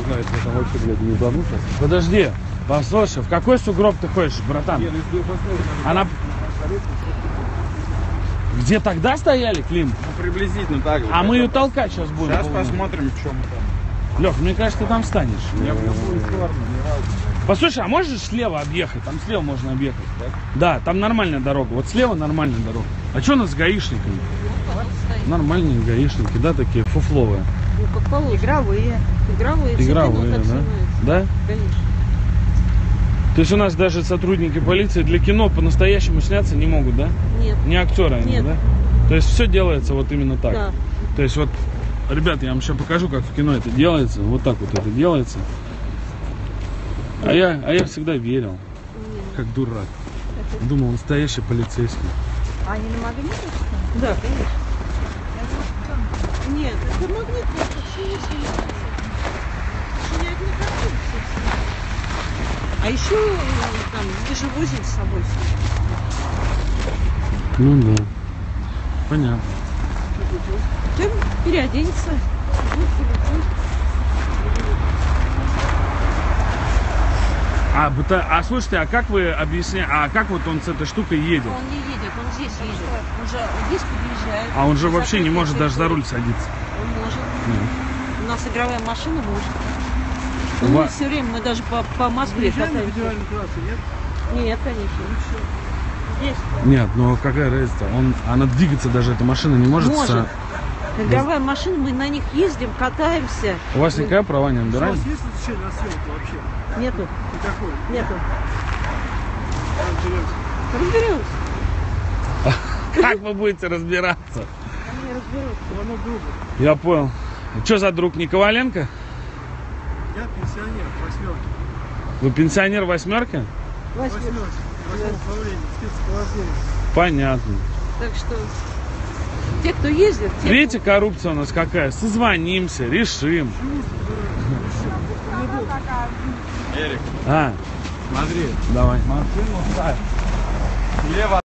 знает, я там вообще, блядь, не удану сейчас. Подожди, послушай, в какой сугроб ты ходишь, братан? Не, ну если я посмотрю, Она... Где тогда стояли, Клим? ну, приблизительно так же. А мы ее толкать сейчас будем. Сейчас посмотрим, в чем там. Лех, мне кажется, ты там встанешь. Я в любую сторону, не важно. Послушай, а можешь слева объехать? Там слева можно объехать. Да, там нормальная дорога. Вот слева нормальная дорога. А что у нас с гаишниками? Нормальные гаишники, да, такие фуфловые. Ну, как положено. Игровые. Игровые, да? Да? Конечно. То есть у нас даже сотрудники полиции для кино по-настоящему сняться не могут, да? Нет. Не актеры они, Нет. да? То есть все делается вот именно так. Да. То есть вот, ребята, я вам сейчас покажу, как в кино это делается. Вот так вот это делается. А я всегда верил, Нет. как дурак. Думал, настоящий полицейский. А они на магните, что ли? Да, конечно. Нет, это магнит, это шинять не хотим. А еще там вы же возите с собой все. Ну да. Понятно. Чем переоденется. А слушайте, а как вы объясняете, а как вот он с этой штукой едет? Он не едет, он здесь едет. Он же здесь подъезжает. А он же вообще не Закрытая может даже за руль территория. садиться. Он может. Ну. У нас игровая машина может. У Мы вас- все время, мы даже по Москве катаемся. Нет, конечно. Здесь Нет, ну какая разница? Она двигаться даже, эта машина не может. может. Игровая машина, мы на них ездим, катаемся. У вас никакая права не отбирали? Есть разрешение на съемку вообще? Нету, Никакой. нету. Разберемся. Разберемся. Как вы будете разбираться? Они разберутся. Звонок другу. Я понял. Что за друг, не Коваленко? Я пенсионер, восьмерки. Вы пенсионер восьмерки? Восьмерки. Восьмое управление, спецположение. Понятно. Так что те, кто ездит, те, Видите, коррупция у нас какая? Созвонимся, решим. Эрик, А, смотри, давай. машину ставь. Слева